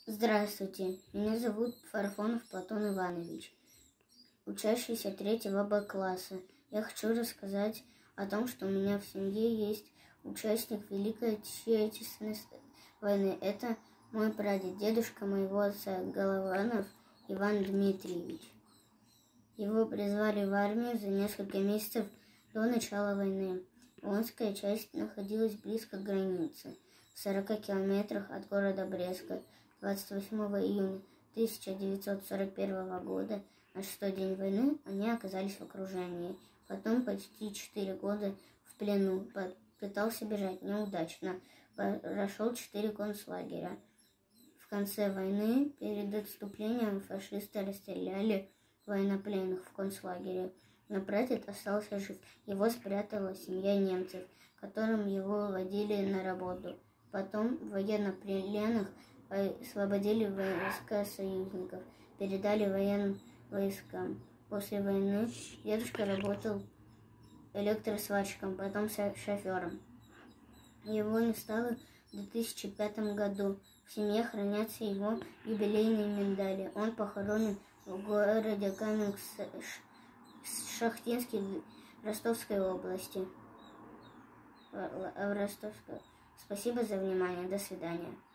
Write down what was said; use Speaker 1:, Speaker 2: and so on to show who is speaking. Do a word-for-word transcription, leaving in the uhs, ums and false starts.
Speaker 1: Здравствуйте, меня зовут Фарафонов Платон Иванович, учащийся третьего Б класса. Я хочу рассказать о том, что у меня в семье есть участник Великой Отечественной войны. Это мой прадед, дедушка моего отца, Голованов Иван Дмитриевич. Его призвали в армию за несколько месяцев до начала войны. Волынская часть находилась близко к границе, в сорока километрах от города Бреска. двадцать восьмого июня тысяча девятьсот сорок первого года, на шестой день войны, они оказались в окружении. Потом почти четыре года в плену. Пытался бежать неудачно. Прошел четыре концлагеря. В конце войны, перед отступлением, фашисты расстреляли военнопленных в концлагере. Но прадед остался жив. Его спрятала семья немцев, которым его водили на работу. Потом военнопленных освободили войска союзников, передали военным войскам. После войны дедушка работал электросварщиком, потом шофером. Его не стало в две тысячи пятом году. В семье хранятся его юбилейные медали. Он похоронен в городе Каменск-Шахтинский Ростовской области. В Ростовской. Спасибо за внимание. До свидания.